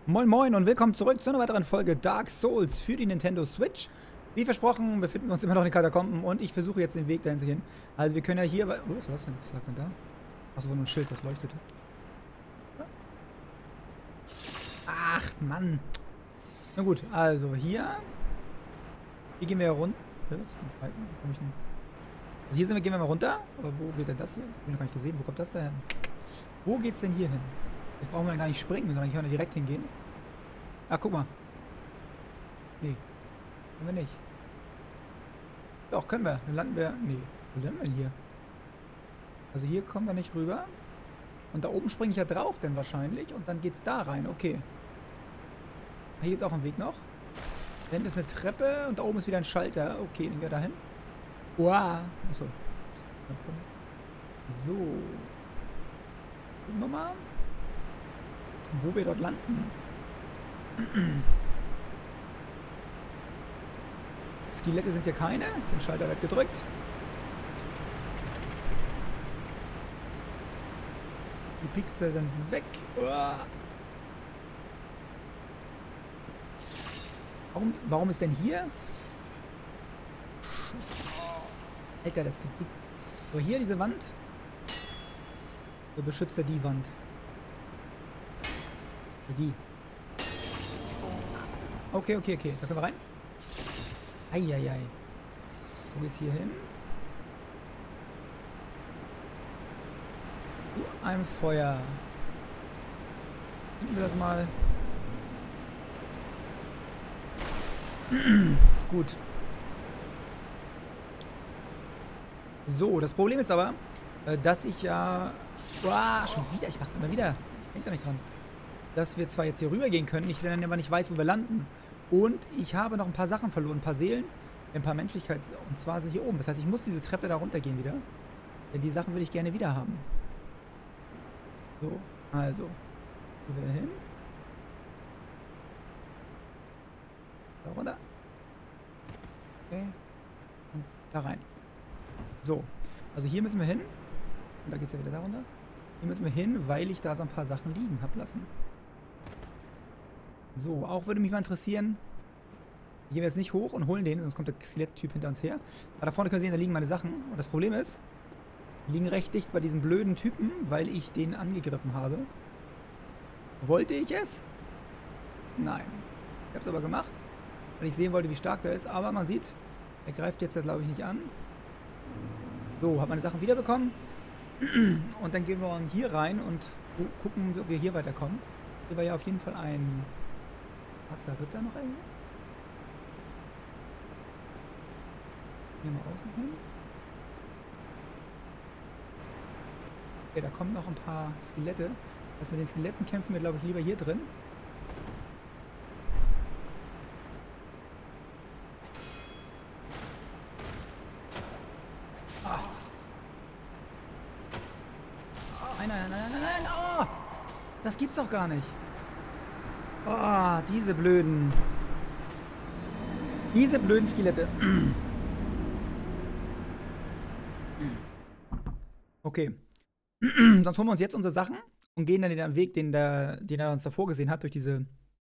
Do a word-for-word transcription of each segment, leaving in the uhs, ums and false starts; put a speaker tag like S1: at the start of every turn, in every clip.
S1: Moin Moin und willkommen zurück zu einer weiteren Folge Dark Souls für die Nintendo Switch. Wie versprochen befinden wir uns immer noch in den Katakomben und ich versuche jetzt den Weg dahin zu gehen. Also wir können ja hier... Oh, was war das denn? Was lag denn da? Achso, nur ein Schild, das leuchtete. Ach, Mann. Na gut, also hier... Hier gehen wir ja runter. Also hier sind wir, gehen wir mal runter. Aber wo geht denn das hier? Ich habe noch gar nicht gesehen. Wo kommt das da hin? Wo geht's denn hier hin? Jetzt brauchen wir gar nicht springen, sondern hier können wir direkt hingehen. Ah, guck mal. Nee. Können wir nicht. Doch, können wir. Dann landen wir... Nee. Wo landen wir denn hier? Also hier kommen wir nicht rüber. Und da oben springe ich ja drauf dann wahrscheinlich. Und dann geht's da rein. Okay. Hier geht's auch ein Weg noch. Da hinten ist eine Treppe und da oben ist wieder ein Schalter. Okay, dann gehen wir da hin. Wow. Achso. So. Gucken wir mal, wo wir dort landen. Skelette sind hier keine. Den Schalter wird gedrückt. Die Pixel sind weg. Uah. Warum, warum ist denn hier? Alter, das ist ein Pick. So, hier diese Wand. So beschützt er die Wand. Die. Okay, okay, okay. Da können wir rein. Eieiei. Wo geht's hier hin? Uh, ein Feuer. Finden wir das mal. Gut. So, das Problem ist aber, dass ich ja... Uah, schon wieder. Ich mach's immer wieder. Ich denke da nicht dran. Dass wir zwar jetzt hier rüber gehen können, ich dann aber nicht weiß, wo wir landen. Und ich habe noch ein paar Sachen verloren, ein paar Seelen, ein paar Menschlichkeit. Und zwar sind hier oben. Das heißt, ich muss diese Treppe da runtergehen wieder. Denn die Sachen will ich gerne wieder haben. So, also. Hier wieder hin. Da runter. Okay. Und da rein. So. Also hier müssen wir hin. Und da geht es ja wieder da runter. Hier müssen wir hin, weil ich da so ein paar Sachen liegen habe lassen. So, auch würde mich mal interessieren. Hier gehen wir jetzt nicht hoch und holen den, sonst kommt der Skelett-Typ hinter uns her. Aber da vorne können Sie sehen, da liegen meine Sachen. Und das Problem ist, die liegen recht dicht bei diesem blöden Typen, weil ich den angegriffen habe. Wollte ich es? Nein. Ich habe es aber gemacht, weil ich sehen wollte, wie stark der ist. Aber man sieht, er greift jetzt, glaube ich, nicht an. So, habe meine Sachen wiederbekommen. Und dann gehen wir hier rein und gucken, ob wir hier weiterkommen. Hier war ja auf jeden Fall ein schwarzer Ritter noch irgendwo. Hier mal außen hin. Okay, da kommen noch ein paar Skelette. Also mit den Skeletten kämpfen wir, glaube ich, lieber hier drin. Ah. Nein, nein, nein, nein, nein, nein. Oh! Das gibt's doch gar nicht. Oh, diese blöden. Diese blöden Skelette. Okay. Sonst holen wir uns jetzt unsere Sachen und gehen dann den Weg, den, der, den er uns da vorgesehen hat, durch diese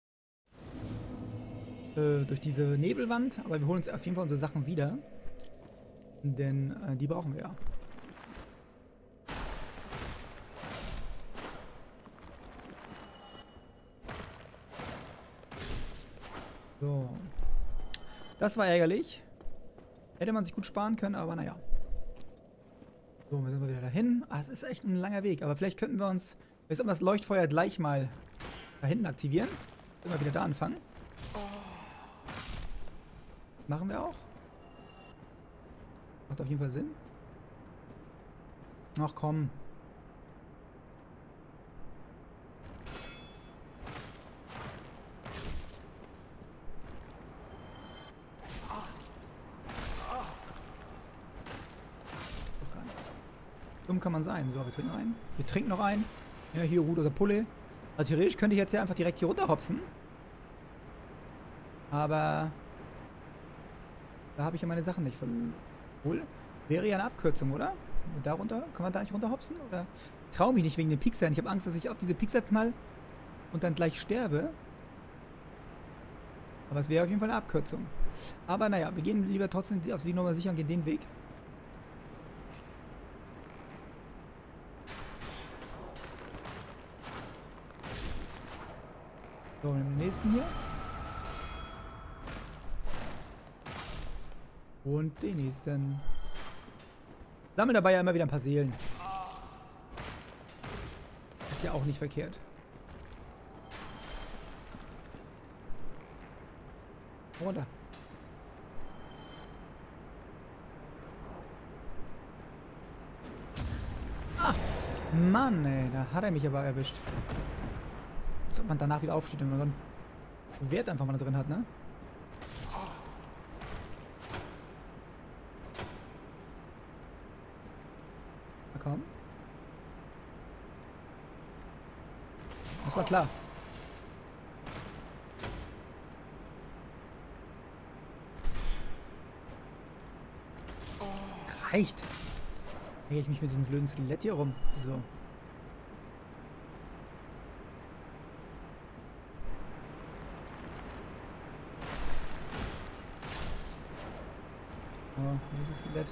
S1: äh, durch diese Nebelwand. Aber wir holen uns auf jeden Fall unsere Sachen wieder. Denn äh, die brauchen wir ja. So. Das war ärgerlich. Hätte man sich gut sparen können, aber naja. So, wir sind mal wieder dahin. Ah, es ist echt ein langer Weg, aber vielleicht könnten wir uns... Wir sollten das Leuchtfeuer gleich mal da hinten aktivieren. Immer wieder da anfangen. Machen wir auch. Macht auf jeden Fall Sinn. Ach komm. Dumm kann man sein. So, wir trinken ein. Wir trinken noch ein. Ja, hier ruht unser Pulle. Also theoretisch könnte ich jetzt ja einfach direkt hier runter hopsen. Aber da habe ich ja meine Sachen nicht verloren. Wohl, wäre ja eine Abkürzung, oder? Da runter? Kann man da nicht runterhopsen? Oder? Ich traue mich nicht wegen den Pixeln. Ich habe Angst, dass ich auf diese Pixel knall und dann gleich sterbe. Aber es wäre auf jeden Fall eine Abkürzung. Aber naja, wir gehen lieber trotzdem auf die Nummer sicher und gehen den Weg. So, nehmen den nächsten hier. Und den nächsten. Sammel dabei ja immer wieder ein paar Seelen. Ist ja auch nicht verkehrt. Runter. Ah! Mann, ey, da hat er mich aber erwischt. Als ob man danach wieder aufsteht, wenn man so einen Wert einfach mal da drin hat, ne? Na komm. Das war klar. Reicht. Drehe ich mich mit diesem blöden Skelett hier rum. So. Oh, dieses Skelett.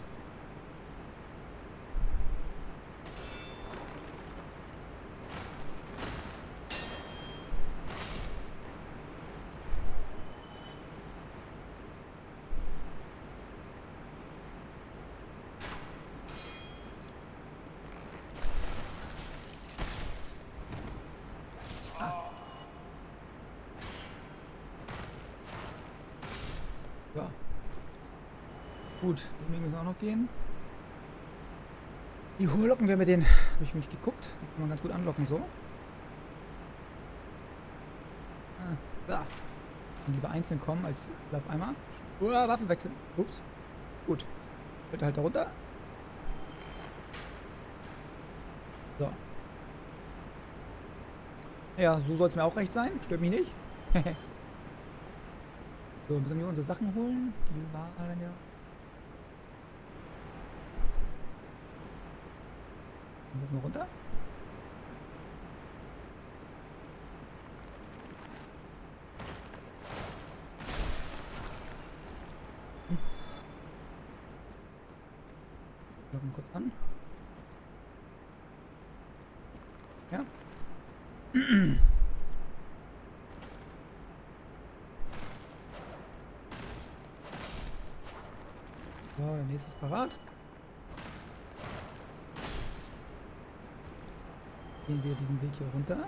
S1: So. Gut, den Weg müssen wir auch noch gehen. Wie hoch locken wir mit denen? Habe ich mich geguckt. Die kann man ganz gut anlocken, so. Ah, so. Und lieber einzeln kommen als auf einmal. Oh, Waffe wechseln. Ups. Gut. Bitte halt da runter. So. Ja, so soll es mir auch recht sein. Stört mich nicht. So, müssen wir unsere Sachen holen. Die waren ja... Lass mal runter. Hm. Locken kurz an. Ja. So, der nächste ist parat. Gehen wir diesen Weg hier runter.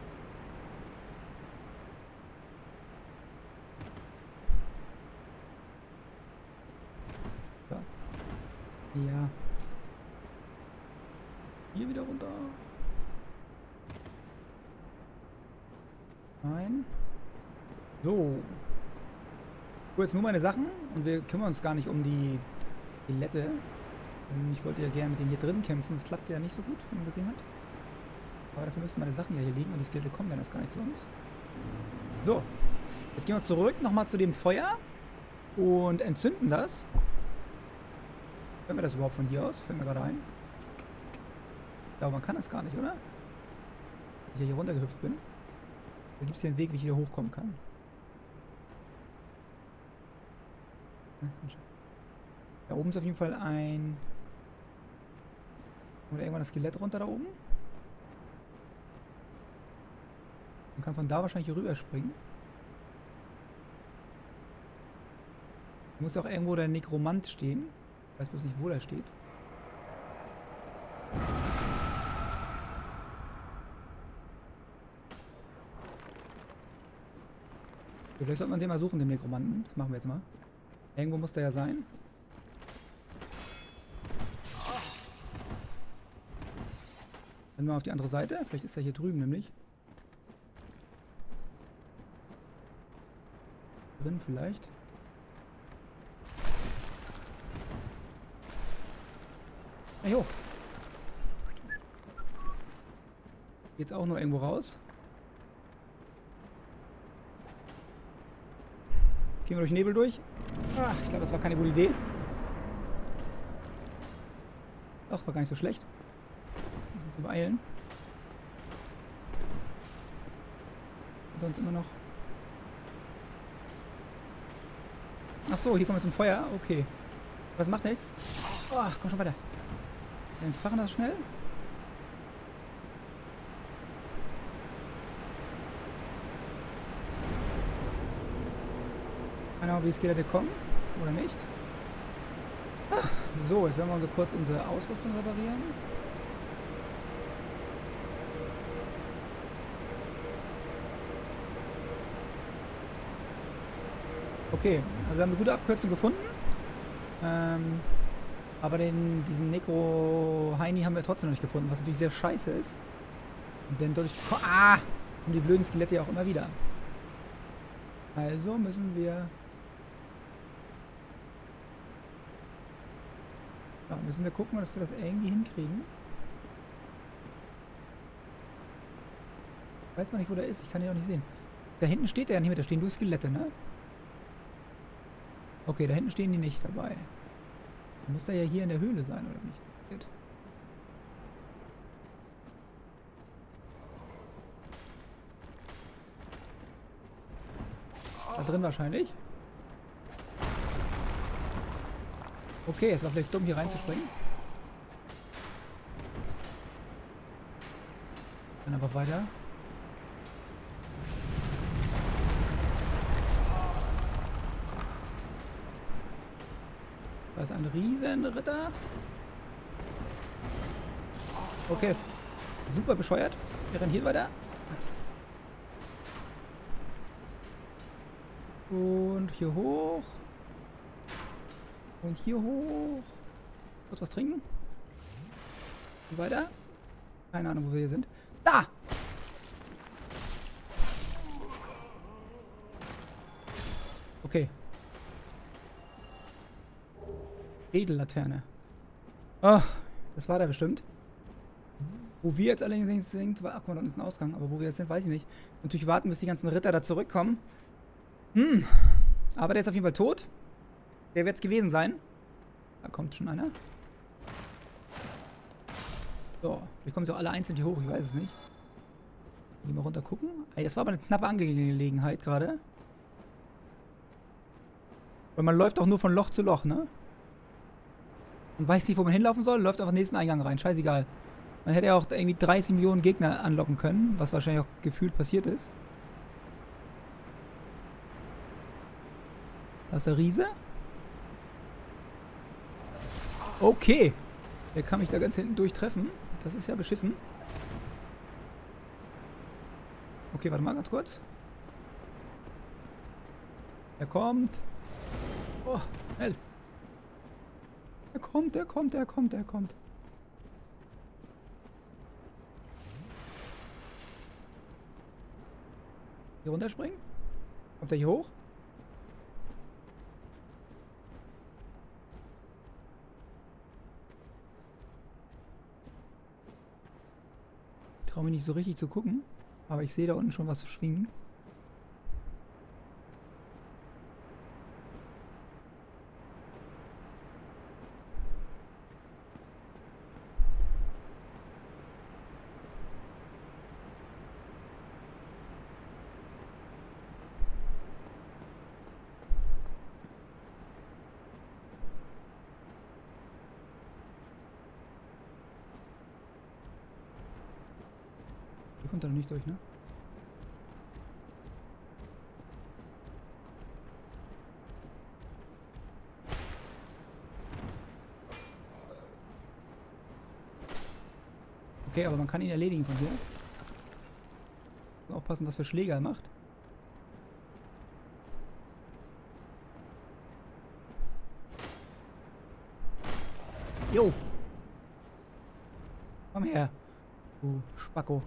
S1: So. Ja. Hier wieder runter. Nein. So. So, jetzt nur meine Sachen und wir kümmern uns gar nicht um die Skelette. Ich wollte ja gerne mit denen hier drin kämpfen. Das klappt ja nicht so gut, wie man gesehen hat. Aber dafür müssen meine Sachen ja hier liegen und die Skelette kommen dann erst gar nicht zu uns. So. Jetzt gehen wir zurück nochmal zu dem Feuer und entzünden das. Können wir das überhaupt von hier aus? Fällt mir gerade ein. Ich glaube, man kann das gar nicht, oder? Wenn ich hier runtergehüpft bin. Da gibt es hier einen Weg, wie ich wieder hochkommen kann. Da oben ist auf jeden Fall ein... Oder irgendwann das Skelett runter da oben. Man kann von da wahrscheinlich hier rüber springen. Da muss auch irgendwo der Nekromant stehen. Ich weiß bloß nicht, wo der steht. Vielleicht sollte man den mal suchen, den Nekromanten. Das machen wir jetzt mal. Irgendwo muss der ja sein. Dann mal auf die andere Seite. Vielleicht ist er hier drüben nämlich. Drin vielleicht. Hey, hoch. Geht's auch nur irgendwo raus? Gehen wir durch den Nebel durch? Ach, ich glaube, das war keine gute Idee. Doch, war gar nicht so schlecht. Muss ich übereilen. Sonst immer noch. Ach so, hier kommen wir zum Feuer. Okay. Was macht der jetzt? Oh, komm schon weiter. Wir entfachen das schnell. Keine Ahnung, wie die Skelette kommen. Oder nicht. Ach, so, jetzt werden wir also kurz unsere Ausrüstung reparieren. Okay, also wir haben eine gute Abkürzung gefunden. Ähm, aber den, diesen Necro-Heini haben wir trotzdem noch nicht gefunden, was natürlich sehr scheiße ist. Denn dadurch ah, kommen die blöden Skelette ja auch immer wieder. Also müssen wir... Ja, müssen wir gucken, dass wir das irgendwie hinkriegen. Weiß man nicht, wo der ist. Ich kann ihn auch nicht sehen. Da hinten steht der ja nicht mehr. Da stehen nur Skelette, ne? Okay, da hinten stehen die nicht dabei. Dann muss der ja hier in der Höhle sein, oder nicht? Da drin wahrscheinlich. Okay, es war vielleicht dumm, hier reinzuspringen. Dann aber weiter. Da ist ein Riesenritter. Okay, ist super bescheuert. Wir rennen hier weiter. Und hier hoch. Und hier hoch. Kurz was trinken. Und weiter. Keine Ahnung, wo wir hier sind. Da! Okay. Edellaterne. Oh, das war da bestimmt. Wo wir jetzt allerdings sind, war, ach, guck mal, da ist ein Ausgang, aber wo wir jetzt sind, weiß ich nicht. Natürlich warten, bis die ganzen Ritter da zurückkommen. Hm. Aber der ist auf jeden Fall tot. Der wird es gewesen sein. Da kommt schon einer. So, wir kommen so alle einzeln hier hoch, ich weiß es nicht. Hier mal runter gucken. Ey, das war aber eine knappe Angelegenheit gerade. Weil man läuft auch nur von Loch zu Loch, ne? Und weiß nicht, wo man hinlaufen soll, läuft auf den nächsten Eingang rein. Scheißegal. Man hätte ja auch irgendwie dreißig Millionen Gegner anlocken können, was wahrscheinlich auch gefühlt passiert ist. Da ist der Riese. Okay. Der kann mich da ganz hinten durchtreffen. Das ist ja beschissen. Okay, warte mal ganz kurz. Er kommt. Oh, schnell. Er kommt, er kommt, er kommt, er kommt. Hier runterspringen? Kommt er hier hoch? Ich traue mich nicht so richtig zu gucken, aber ich sehe da unten schon was schwingen. Hier kommt er noch nicht durch, ne? Okay, aber man kann ihn erledigen von hier. Aufpassen, was für Schläge er macht. Jo! Komm her, du Spacko.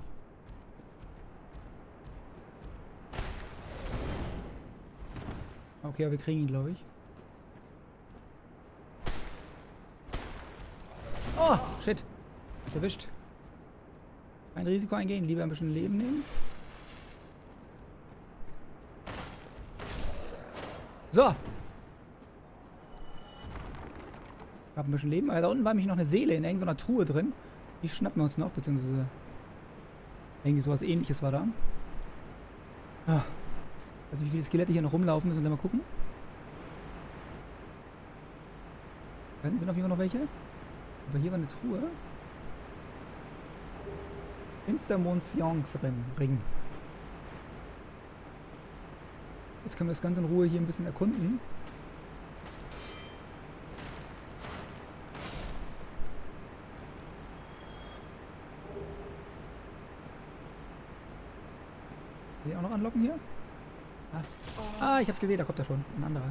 S1: Okay, aber wir kriegen ihn, glaube ich. Oh, shit. Mich erwischt. Kein Risiko eingehen, lieber ein bisschen Leben nehmen. So. Ich habe ein bisschen Leben, aber da unten war nämlich noch eine Seele in irgendeiner Truhe drin. Die schnappen wir uns noch, beziehungsweise irgendwie sowas Ähnliches war da. Ah. Also wie viele Skelette hier noch rumlaufen, müssen wir mal gucken. Da hinten sind auf jeden Fall noch welche. Aber hier war eine Truhe. Finstermond-Seance-Ring. Jetzt können wir das Ganze in Ruhe hier ein bisschen erkunden. Will ich auch noch anlocken hier? Ah, ah ich hab's gesehen, da kommt er schon. Ein anderer.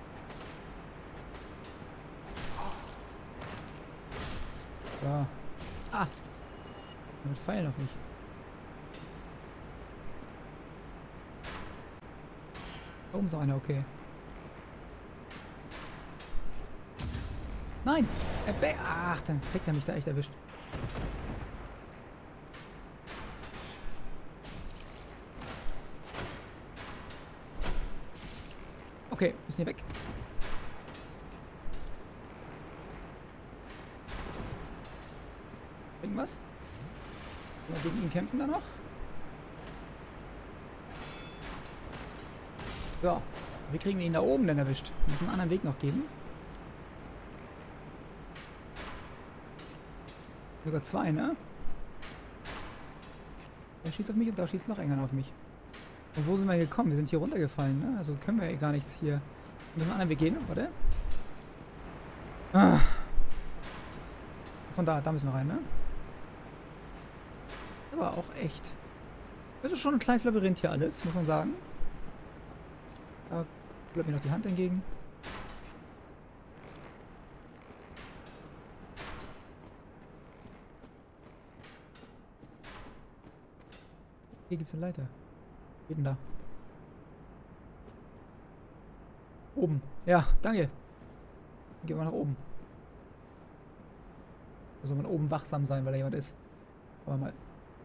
S1: So. Ah! Mit Pfeilen auf mich. Da oben ist noch einer, okay. Nein! Er be Ach, dann kriegt er mich da echt erwischt. Okay, müssen hier weg. Irgendwas? Können wir gegen ihn kämpfen da noch? So, wie kriegen wir ihn da oben denn erwischt? Wir müssen einen anderen Weg noch geben. Sogar zwei, ne? Der schießt auf mich und da schießt noch einer auf mich. Und wo sind wir gekommen? Wir sind hier runtergefallen, ne? Also können wir gar nichts hier. Wir müssen einen anderen Weg gehen. Warte. Ah. Von da, da müssen wir rein, ne? Aber auch echt. Das ist schon ein kleines Labyrinth hier alles, muss man sagen. Da bleibt mir noch die Hand entgegen. Hier gibt es eine Leiter. Geht denn da? Oben. Ja, danke. Dann gehen wir nach oben. Da soll man oben wachsam sein, weil da jemand ist. Aber mal.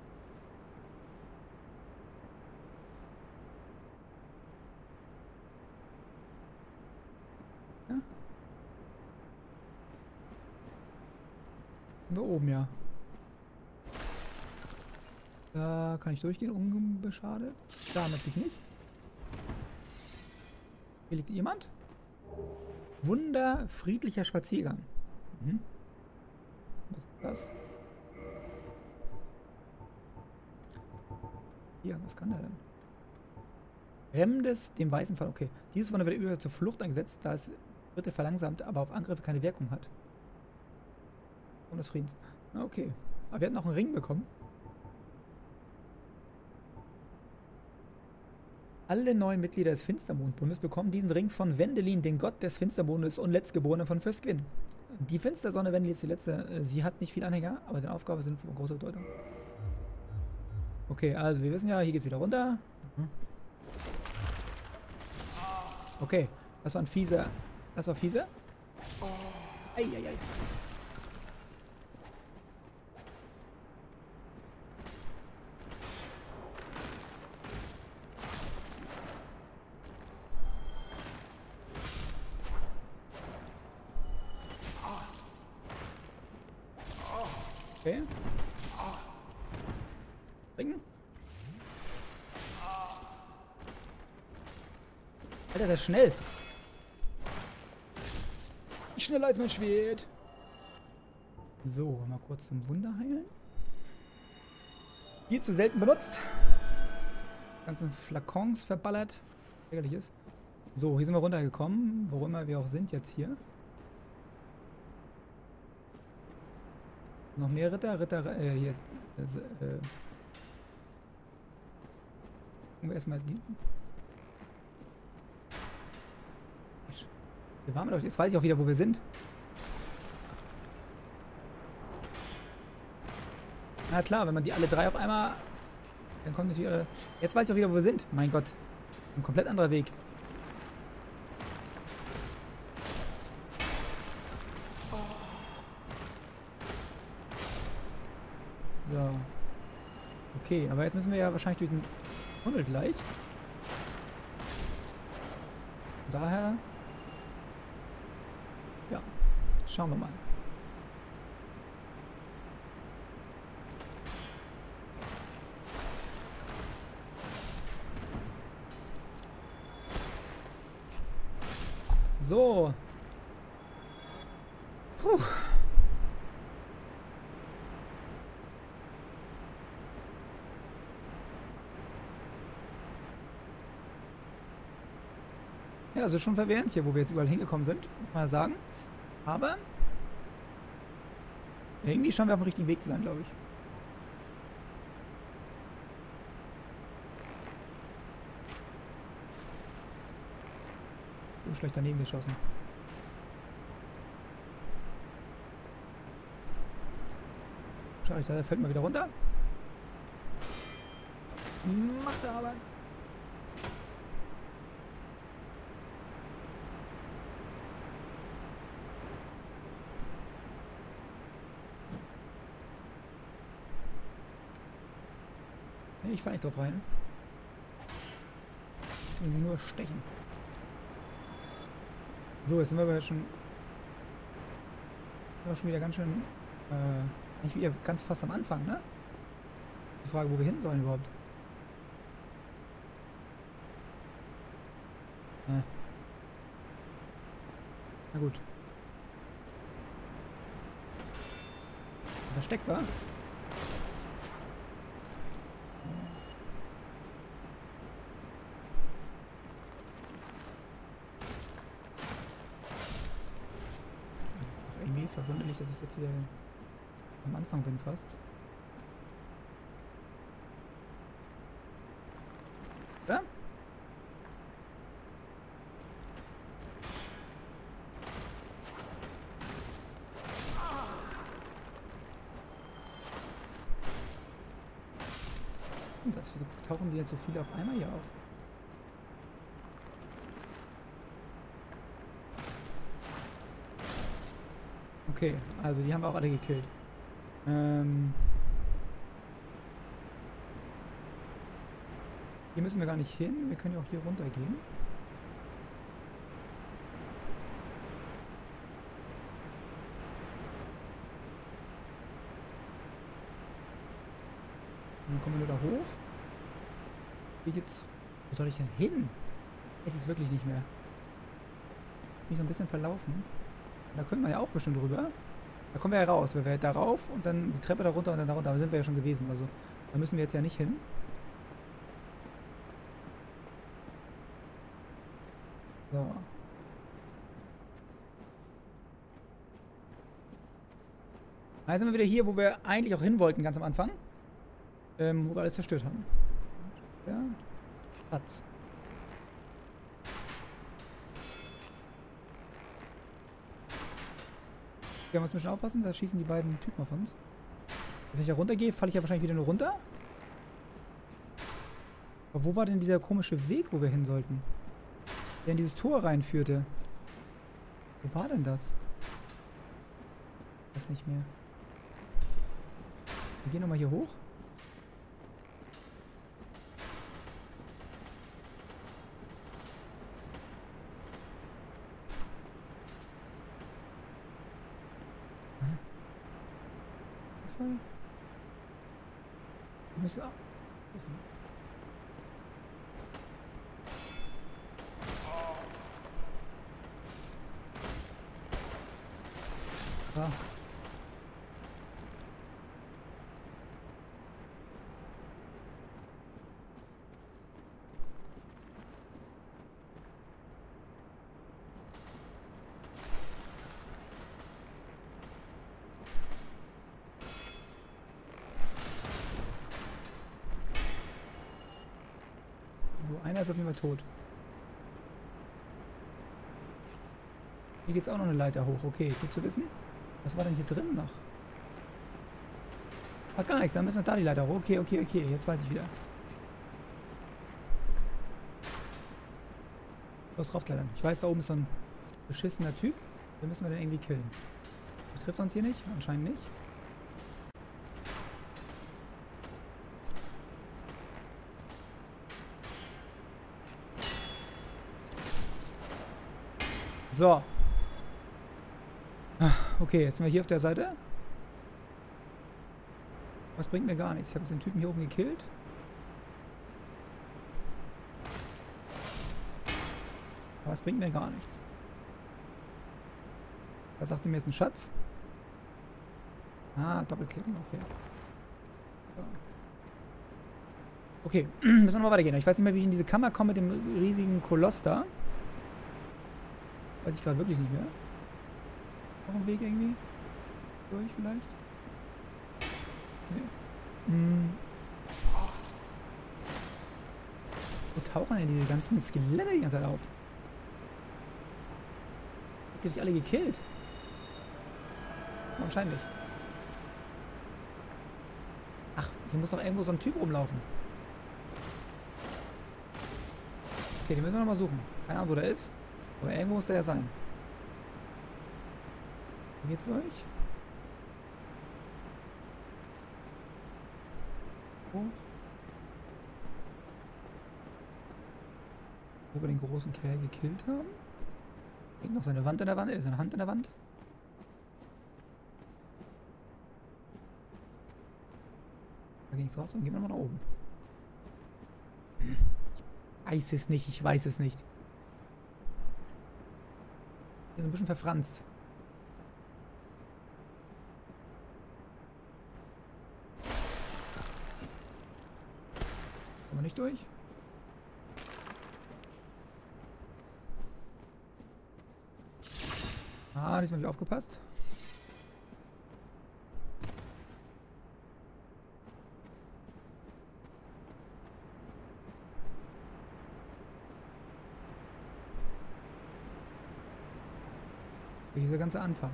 S1: Ja? Sind wir oben, ja. Da kann ich durchgehen, unbeschadet. Da natürlich nicht. Hier liegt jemand. Wunderfriedlicher Spaziergang. Mhm. Was ist das? Hier, was kann der denn? Fremdes dem weißen Fall. Okay. Dieses Wunder wird über zur Flucht eingesetzt, da es Schritte verlangsamt, aber auf Angriffe keine Wirkung hat. Und des Friedens. Okay. Aber wir hatten noch einen Ring bekommen. Alle neuen Mitglieder des Finstermondbundes bekommen diesen Ring von Wendelin, den Gott des Finstermondes und Letztgeborenen von Fürst Gwyn. Die Finstersonne Wendelin ist die letzte. Sie hat nicht viel Anhänger, aber seine Aufgaben sind von großer Bedeutung. Okay, also wir wissen ja, hier geht's wieder runter. Okay, das war ein fieser. Das war fieser. Eieiei. Okay. Ringen. Alter, der ist schnell. Schneller als mein Schwert. So, mal kurz zum Wunder heilen. Viel zu selten benutzt. Die ganzen Flakons verballert. Ärgerlich ist. So, hier sind wir runtergekommen. Wo immer wir auch sind jetzt hier. Noch mehr Ritter, Ritter, äh, hier, äh, äh. Gucken wir erstmal die. Hier waren wir doch, jetzt weiß ich auch wieder, wo wir sind. Na klar, wenn man die alle drei auf einmal, dann kommt natürlich alle. Jetzt weiß ich auch wieder, wo wir sind. Mein Gott. Ein komplett anderer Weg. So. Okay, aber jetzt müssen wir ja wahrscheinlich durch den Tunnel gleich. Von daher. Ja, schauen wir mal. So. Puh. Ja, es ist schon verwirrend hier, wo wir jetzt überall hingekommen sind, muss man ja sagen. Aber irgendwie scheinen wir auf dem richtigen Weg zu sein, glaube ich. So schlecht daneben geschossen. Schau ich, da fällt mal wieder runter. Macht er aber. Ich fahre nicht drauf rein. Ich will nur stechen. So, jetzt sind wir aber schon, ja, schon wieder ganz schön, äh, eigentlich wieder ganz fast am Anfang, ne? Die Frage, wo wir hin sollen überhaupt. Äh. Na gut. Versteckt war. Verwunderlich, dass ich jetzt wieder am Anfang bin fast. Ja? Und das tauchen die jetzt so viele auf einmal hier auf. Okay, also die haben wir auch alle gekillt. Ähm hier müssen wir gar nicht hin. Wir können ja auch hier runter gehen. Und dann kommen wir nur da hoch. Hier geht's. Wo soll ich denn hin? Es ist wirklich nicht mehr. Mich so ein bisschen verlaufen. Da könnte man ja auch bestimmt drüber. Da kommen wir ja raus. Wir werden da rauf und dann die Treppe da runter und dann da runter. Da sind wir ja schon gewesen. Also da müssen wir jetzt ja nicht hin. So. Also sind wir wieder hier, wo wir eigentlich auch hin wollten, ganz am Anfang. Ähm, wo wir alles zerstört haben. Ja. Platz. Wir müssen schon aufpassen, da schießen die beiden Typen auf uns. Wenn ich da runtergehe, falle ich ja wahrscheinlich wieder nur runter. Aber wo war denn dieser komische Weg, wo wir hin sollten? Der in dieses Tor reinführte. Wo war denn das? Das nicht mehr. Wir gehen nochmal hier hoch. Wir müssen auch. Ah. Einer ist auf jeden Fall tot. Hier geht es auch noch eine Leiter hoch. Okay, gut zu wissen. Was war denn hier drin noch? Ach, gar nichts. Dann müssen wir da die Leiter hoch. Okay, okay, okay. Jetzt weiß ich wieder. Los, raufklettern. Ich weiß, da oben ist so ein beschissener Typ. Den müssen wir dann irgendwie killen. Das trifft uns hier nicht? Anscheinend nicht. So. Okay, jetzt sind wir hier auf der Seite. Was bringt mir gar nichts. Ich habe jetzt den Typen hier oben gekillt. Aber es bringt mir gar nichts. Da sagte mir jetzt ein Schatz. Ah, doppelklicken, okay. So. Okay, müssen wir mal weitergehen. Ich weiß nicht mehr, wie ich in diese Kammer komme mit dem riesigen Koloss da. Weiß ich gerade wirklich nicht mehr. Noch ein Weg irgendwie? Durch vielleicht? Nee. Hm. Wo tauchen denn diese ganzen Skelette die ganze Zeit auf? Habt ihr dich alle gekillt? Wahrscheinlich. Ach, hier muss doch irgendwo so ein Typ rumlaufen. Okay, den müssen wir nochmal suchen. Keine Ahnung, wo der ist. Aber irgendwo muss der ja sein. Wie geht's euch? Wo? Wo wir den großen Kerl gekillt haben? Hängt noch seine Wand in der Wand, äh, seine Hand in der Wand. Da ging es raus und gehen wir mal nach oben. Ich weiß es nicht, ich weiß es nicht. Hier ist ein bisschen verfranst. Kommen wir nicht durch? Ah, diesmal habe ich aufgepasst. Wie ist der ganze Anfang?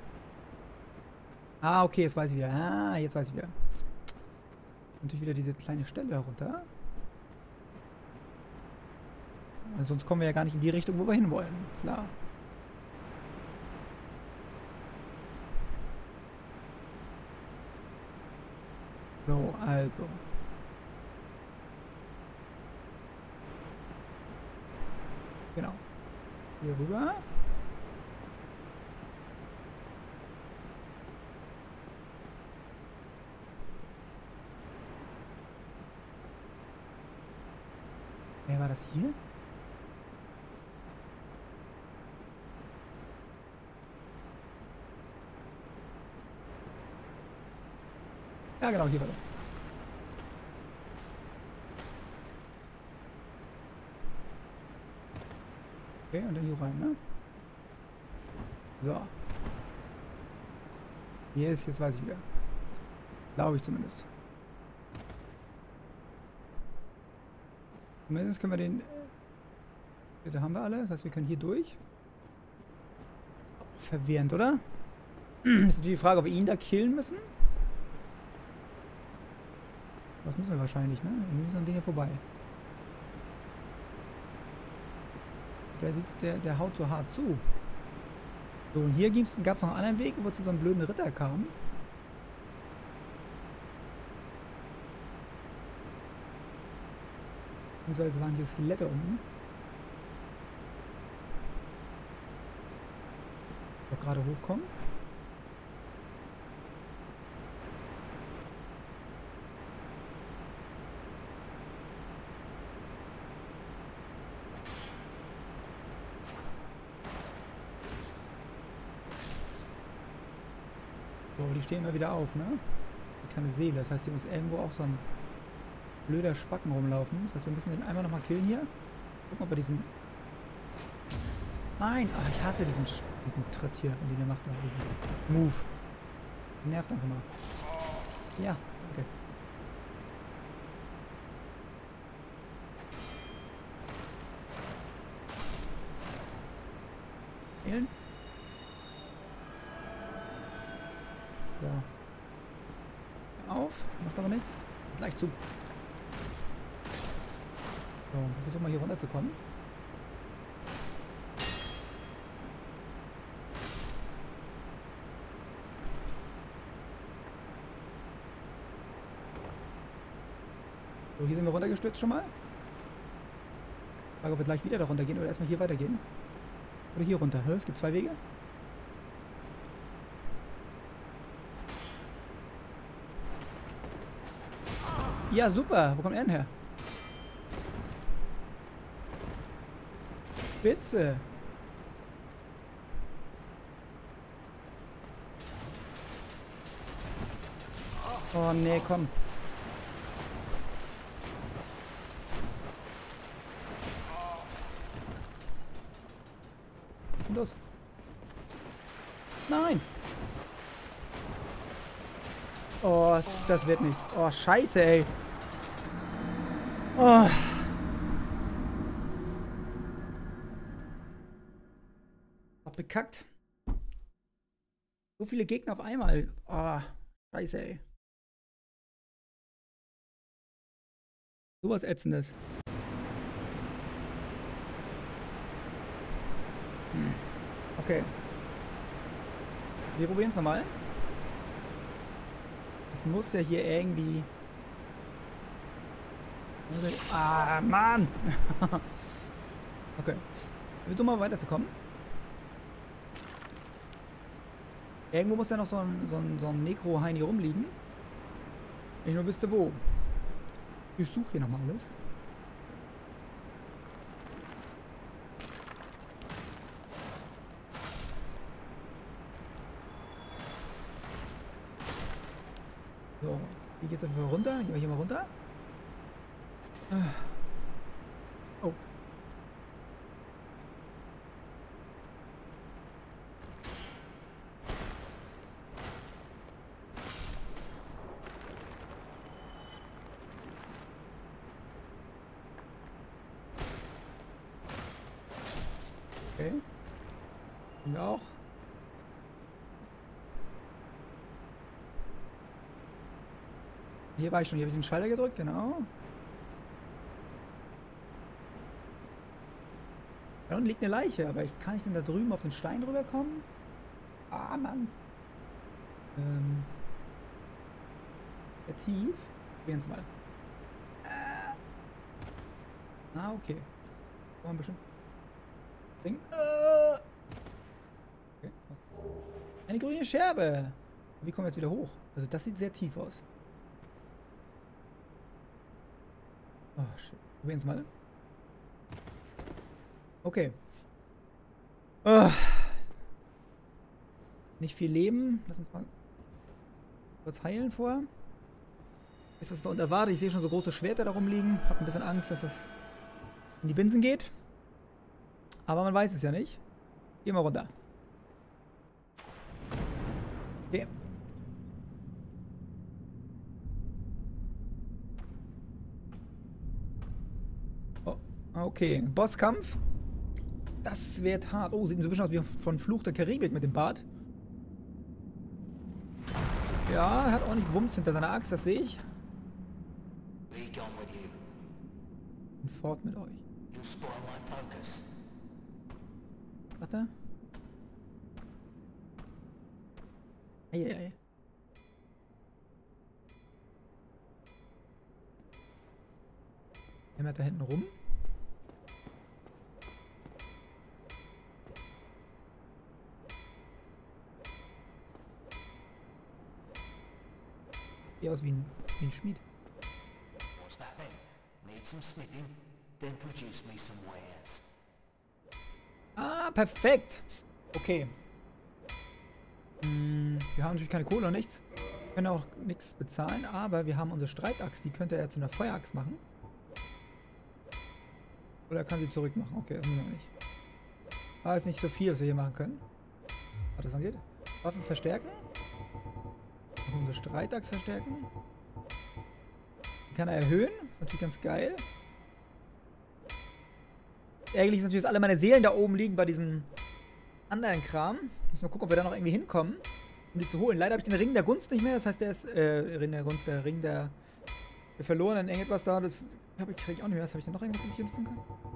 S1: Ah, okay, jetzt weiß ich wieder. Ah, jetzt weiß ich wieder. Natürlich wieder diese kleine Stelle darunter. Sonst kommen wir ja gar nicht in die Richtung, wo wir hinwollen. Klar. So, also. Genau. Hier rüber. Wer war das hier? Ja, genau, hier war das. Okay, und dann hier rein, ne? So. Hier ist, jetzt weiß ich wieder. Glaube ich zumindest. Zumindest können wir den... Da haben wir alle, das heißt, wir können hier durch. Oh, verwirrend, oder? Ist die Frage, ob wir ihn da killen müssen? Das müssen wir wahrscheinlich, ne? Irgendwie ist an Dinge vorbei. Der sieht, der, der haut so hart zu. So, und hier gab es noch einen anderen Weg, wo wir zu so einem blöden Ritter kamen. Also waren hier Skelette unten. Doch gerade hochkommen. So, die stehen immer wieder auf, ne? Keine Seele, das heißt, hier muss irgendwo auch so ein blöder Spacken rumlaufen. Das heißt, wir müssen den einmal nochmal killen hier. Gucken, ob wir diesen... Nein! Oh, ich hasse diesen, diesen Tritt hier, den der macht da. Diesen Move. Nervt einfach mal. Ja, danke. Killen. So. Hör auf. Macht aber nichts. Gleich zu. So, wir versuchen mal hier runterzukommen. So, hier sind wir runtergestürzt schon mal. Frage, ob wir gleich wieder da runter gehen oder erstmal hier weitergehen. Oder hier runter. Es gibt zwei Wege. Ja, super. Wo kommt er denn her? Spitze. Oh nee, komm. Was ist denn los? Nein! Oh, das wird nichts. Oh, scheiße, ey. Oh. Hab bekackt. So viele Gegner auf einmal. Oh, scheiße, ey. Sowas Ätzendes. Okay. Wir probieren es nochmal. Es muss ja hier irgendwie... Ah, Mann! Okay. Versuch mal weiterzukommen. Irgendwo muss ja noch so ein, so ein, so ein Necro-Heini rumliegen. Ich nur wüsste wo. Ich suche hier nochmal alles. So, wie geht's einfach runter? Gehen wir hier mal runter. Oh. Okay. Gehen wir auch. Hier war ich schon. Hier habe ich den Schalter gedrückt, genau. Da unten liegt eine Leiche, aber ich kann nicht denn da drüben auf den Stein rüberkommen? Ah, Mann. Ähm. Sehr tief. Probieren wir es mal. Ah, ah okay. Kann man bestimmt. Ding. Ah. Okay. Eine grüne Scherbe. Wie kommen wir jetzt wieder hoch? Also das sieht sehr tief aus. Oh, shit. Probieren wir es mal. Okay. Uh. Nicht viel Leben. Lass uns mal kurz heilen vor. Ist das da unter Warte? Ich sehe schon so große Schwerter da rumliegen. Hab ein bisschen Angst, dass das in die Binsen geht. Aber man weiß es ja nicht. Gehen wir runter. Okay. Oh, okay. Bosskampf. Das wird hart. Oh, sieht so ein bisschen aus wie von Fluch der Karibik mit dem Bart. Ja, er hat ordentlich Wumms hinter seiner Axt, das sehe ich. Und fort mit euch. Warte. Ei, ei, ei. Hämmert da hinten rum. Sieht aus wie ein, wie ein Schmied. Ah, perfekt. Okay. Hm, wir haben natürlich keine Kohle und nichts. Wir können auch nichts bezahlen, aber wir haben unsere Streitaxt. Die könnte er zu einer Feueraxt machen. Oder kann sie zurückmachen? Okay, das müssen wir nicht. Aber ist nicht so viel, was wir hier machen können. Was das angeht. Waffen verstärken. Unsere Streitaxt verstärken. Die kann er erhöhen. Ist natürlich ganz geil. Ärgerlich ist natürlich, dass alle meine Seelen da oben liegen bei diesem anderen Kram. Müssen wir gucken, ob wir da noch irgendwie hinkommen, um die zu holen. Leider habe ich den Ring der Gunst nicht mehr. Das heißt, der ist, äh, Ring der Gunst, der Ring der, der verlorenen irgendetwas da. Das habe ich, krieg ich auch nicht mehr. Was habe ich denn noch irgendwas, was ich hier nutzen kann?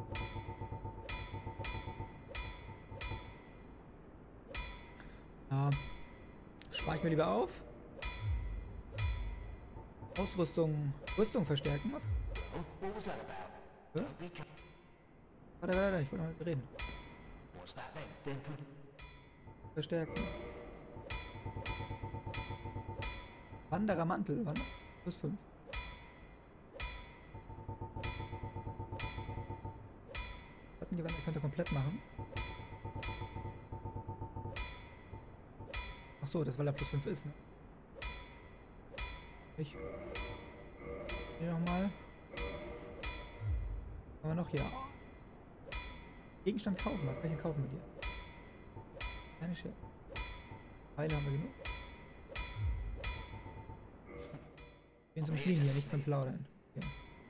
S1: Ja. Spare ich mir lieber auf. Ausrüstung. Rüstung verstärken. Was? Ja? Warte, warte, ich wollte noch mit reden. Verstärken. Wanderer Mantel. Wander plus fünf. Wattengewand könnt ihr komplett machen. Ach so, das weil er plus fünf ist, ne? Ich. Hier nochmal. Aber noch hier. Gegenstand kaufen. Was kann ich denn kaufen mit dir? Keine Schere. Pfeile haben wir genug. Gehen zum Schmieden hier, nicht zum Plaudern. Okay.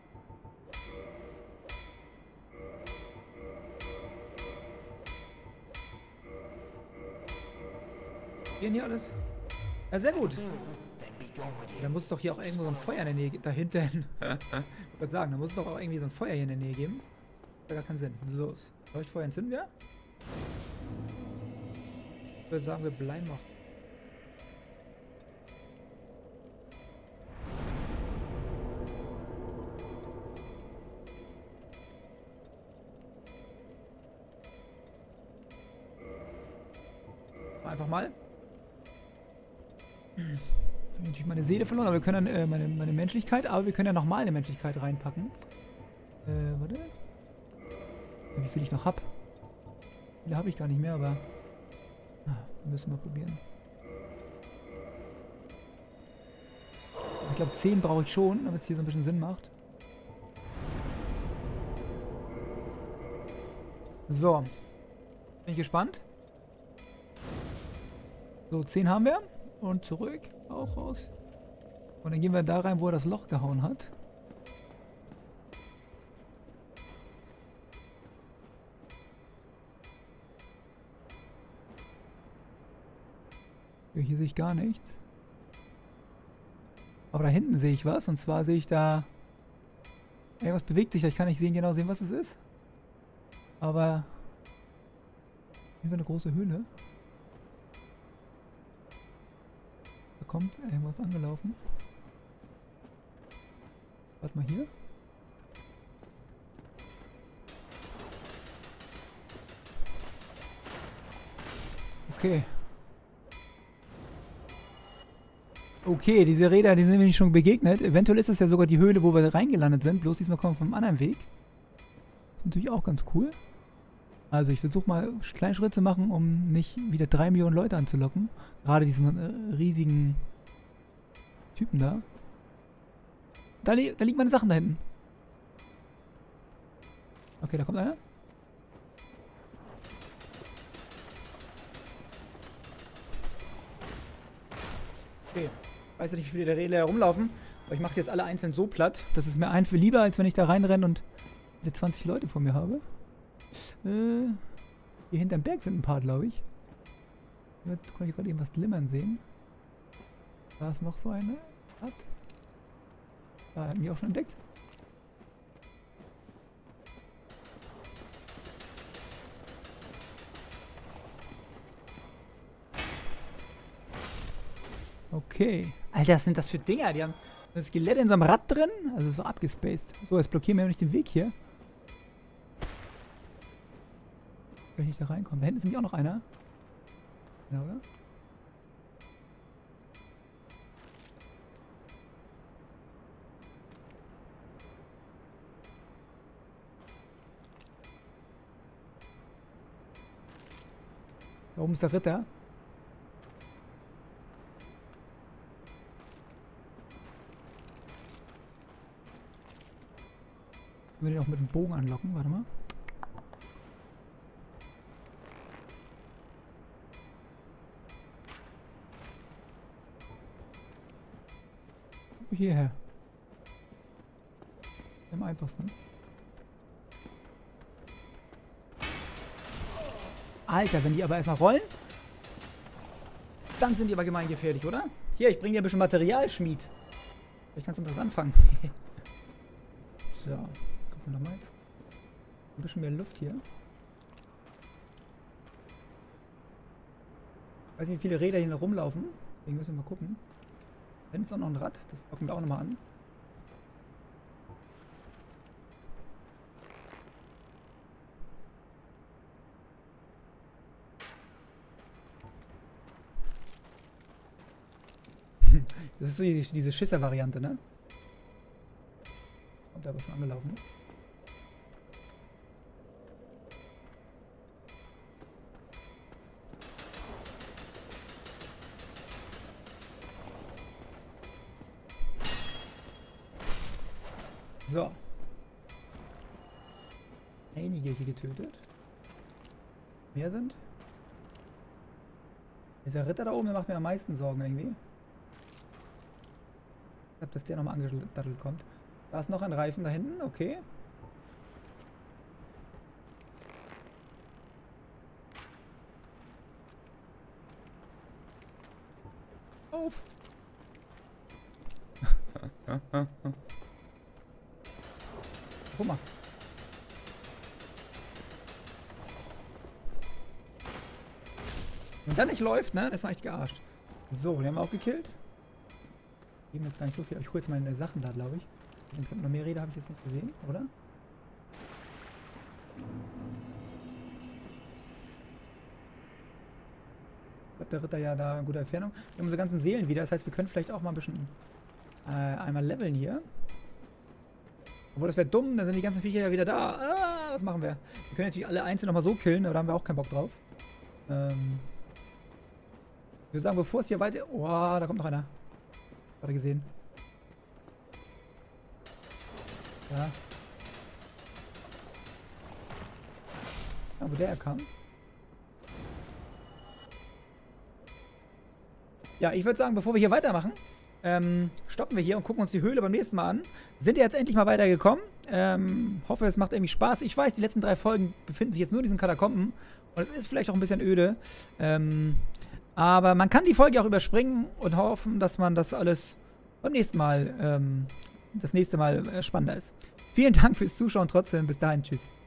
S1: Gehen hier alles? Ja, sehr gut. Da muss es doch hier auch irgendwo so ein Feuer in der Nähe geben. Da hinten. Ich würde sagen, da muss es doch auch irgendwie so ein Feuer hier in der Nähe geben. Hat gar keinen Sinn. Los. Leuchtfeuer entzünden wir? Ich würde sagen, wir bleiben noch. Einfach mal. Ich habe natürlich meine Seele verloren, aber wir können dann, äh, meine, meine Menschlichkeit, aber wir können ja nochmal eine Menschlichkeit reinpacken. Äh, warte. Wie viel ich noch hab. Viele habe ich gar nicht mehr, aber ah, müssen wir probieren. Ich glaube zehn brauche ich schon, damit es hier so ein bisschen Sinn macht. So. Bin ich gespannt. So, zehn haben wir. Und zurück. Auch raus. Und dann gehen wir da rein, wo er das Loch gehauen hat. Hier sehe ich gar nichts. Aber da hinten sehe ich was. Und zwar sehe ich da... Irgendwas bewegt sich. Ich kann nicht sehen, genau sehen, was es ist. Aber... Hier war eine große Höhle. Da kommt irgendwas angelaufen. Warte mal hier. Okay. Okay, diese Räder, die sind nämlich schon begegnet. Eventuell ist es ja sogar die Höhle, wo wir reingelandet sind. Bloß diesmal kommen wir vom anderen Weg. Das ist natürlich auch ganz cool. Also ich versuche mal kleine Schritte zu machen, um nicht wieder drei Millionen Leute anzulocken. Gerade diesen äh, riesigen Typen da. Da, li da liegen meine Sachen da hinten. Okay, da kommt einer. Okay. Ich weiß ja nicht, wie viele der Räder herumlaufen, aber ich mache sie jetzt alle einzeln so platt. Das ist mir ein für lieber, als wenn ich da reinrenne und zwanzig Leute vor mir habe. Äh, hier hinterm Berg sind ein paar, glaube ich. Hier konnte ich gerade eben was glimmern sehen. Da ist noch so eine. Hat. Da haben wir auch schon entdeckt. Okay. Alter, was sind das für Dinger? Die haben das Skelett in so einem Rad drin. Also so abgespaced. So, jetzt blockieren wir ja nicht den Weg hier. Wenn ich nicht da reinkomme. Da hinten ist nämlich auch noch einer. Ja, oder? Da oben ist der Ritter. Ich will den auch mit dem Bogen anlocken. Warte mal. Hierher. Am einfachsten. Alter, wenn die aber erstmal rollen, dann sind die aber gemeingefährlich, oder? Hier, ich bringe dir ein bisschen Material, Schmied. Vielleicht kannst du mit was anfangen. So, gucken wir nochmal jetzt. Ein bisschen mehr Luft hier. Ich weiß nicht, wie viele Räder hier noch rumlaufen. Deswegen müssen wir mal gucken. Wenn es auch noch ein Rad, das gucken wir auch nochmal an. Das ist so die, diese Schisser-Variante, ne? Kommt aber schon angelaufen. So. Einige hier getötet. Mehr sind. Dieser Ritter da oben, der macht mir am meisten Sorgen irgendwie. Ich glaube, dass der nochmal angedattelt kommt. Da ist noch ein Reifen da hinten, okay. Auf! Guck mal. Wenn dann nicht läuft, ne? Das war echt gearscht. So, den haben wir auch gekillt. Geben jetzt gar nicht so viel. Aber ich hole jetzt meine Sachen da, glaube ich. Ich habe noch mehr Räder, habe ich jetzt nicht gesehen, oder? Ich glaube, der Ritter ja da in guter Entfernung. Wir haben unsere ganzen Seelen wieder. Das heißt, wir können vielleicht auch mal ein bisschen äh, einmal leveln hier. Obwohl, das wäre dumm. Dann sind die ganzen Viecher ja wieder da. Ah, was machen wir? Wir können natürlich alle einzeln nochmal so killen, aber da haben wir auch keinen Bock drauf. Ähm... Ich würde sagen, bevor es hier weiter... Oh, da kommt noch einer. Gerade gesehen. Ja. Ja, wo der herkam. Ja, ich würde sagen, bevor wir hier weitermachen, ähm, stoppen wir hier und gucken uns die Höhle beim nächsten Mal an. Sind wir jetzt endlich mal weitergekommen. Ähm, hoffe, es macht irgendwie Spaß. Ich weiß, die letzten drei Folgen befinden sich jetzt nur in diesen Katakomben. Und es ist vielleicht auch ein bisschen öde. Ähm... Aber man kann die Folge auch überspringen und hoffen, dass man das alles beim nächsten Mal, ähm, das nächste Mal äh, spannender ist. Vielen Dank fürs Zuschauen trotzdem. Bis dahin. Tschüss.